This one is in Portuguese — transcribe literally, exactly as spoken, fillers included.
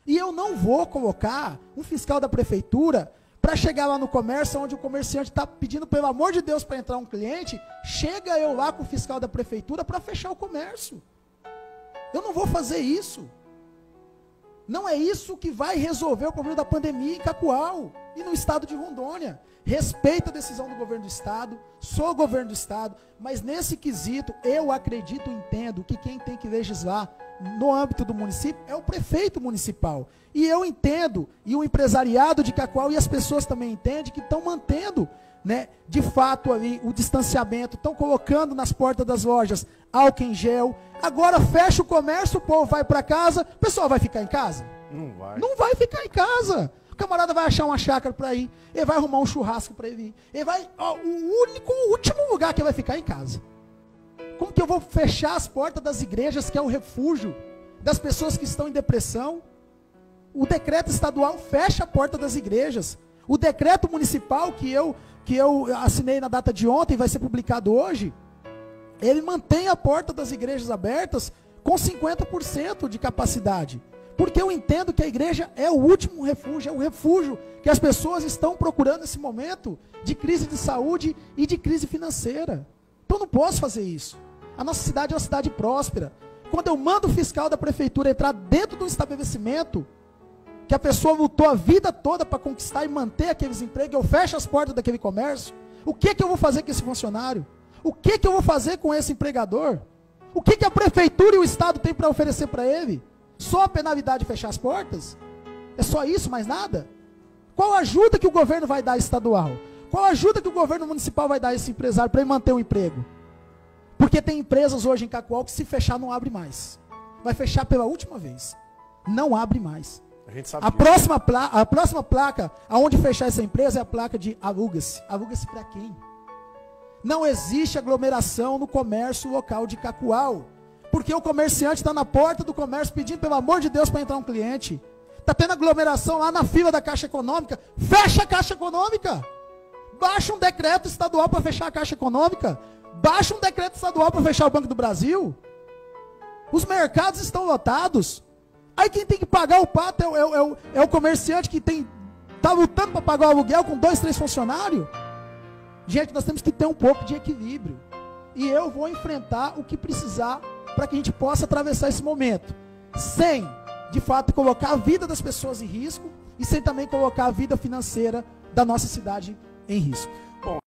E eu não vou colocar um fiscal da prefeitura para chegar lá no comércio, onde o comerciante está pedindo, pelo amor de Deus, para entrar um cliente, chega eu lá com o fiscal da prefeitura para fechar o comércio. Eu não vou fazer isso. Não é isso que vai resolver o problema da pandemia em Cacoal e no estado de Rondônia. Respeito a decisão do governo do estado, sou governo do estado, mas nesse quesito eu acredito e entendo que quem tem que legislar no âmbito do município é o prefeito municipal. E eu entendo, e o empresariado de Cacoal e as pessoas também entendem que estão mantendo, né, de fato ali o distanciamento, estão colocando nas portas das lojas álcool em gel. Agora fecha o comércio, o povo vai para casa, o pessoal vai ficar em casa? Não vai. Não vai ficar em casa. O camarada vai achar uma chácara para ir, ele vai arrumar um churrasco para ele ir. Ele vai, ó, o único, o último lugar que ele vai ficar é em casa. Como que eu vou fechar as portas das igrejas, que é o refúgio das pessoas que estão em depressão? O decreto estadual fecha a porta das igrejas. O decreto municipal que eu, que eu assinei na data de ontem, vai ser publicado hoje, ele mantém a porta das igrejas abertas com cinquenta por cento de capacidade. Porque eu entendo que a igreja é o último refúgio, é o refúgio que as pessoas estão procurando nesse momento de crise de saúde e de crise financeira. Então eu não posso fazer isso. A nossa cidade é uma cidade próspera. Quando eu mando o fiscal da prefeitura entrar dentro do estabelecimento, que a pessoa lutou a vida toda para conquistar e manter aqueles empregos, eu fecho as portas daquele comércio, o que, que eu vou fazer com esse funcionário? O que, que eu vou fazer com esse empregador? O que, que a prefeitura e o estado têm para oferecer para ele? Só a penalidade de fechar as portas? É só isso, mais nada? Qual a ajuda que o governo vai dar estadual? Qual a ajuda que o governo municipal vai dar a esse empresário para ele manter o emprego? Porque tem empresas hoje em Cacoal que se fechar não abre mais. Vai fechar pela última vez. Não abre mais. A gente sabe A disso. próxima, pla a próxima placa, aonde fechar essa empresa, é a placa de aluga-se. Aluga-se para quem? Não existe aglomeração no comércio local de Cacoal. Porque o comerciante está na porta do comércio pedindo, pelo amor de Deus, para entrar um cliente. Está tendo aglomeração lá na fila da Caixa Econômica. Fecha a Caixa Econômica. Baixa um decreto estadual para fechar a Caixa Econômica. Baixa um decreto estadual para fechar o Banco do Brasil. Os mercados estão lotados. Aí quem tem que pagar o pato é o, é o, é o, é o comerciante que está lutando para pagar o aluguel com dois, três funcionários. Gente, nós temos que ter um pouco de equilíbrio. E eu vou enfrentar o que precisar para que a gente possa atravessar esse momento. Sem, de fato, colocar a vida das pessoas em risco e sem também colocar a vida financeira da nossa cidade em risco.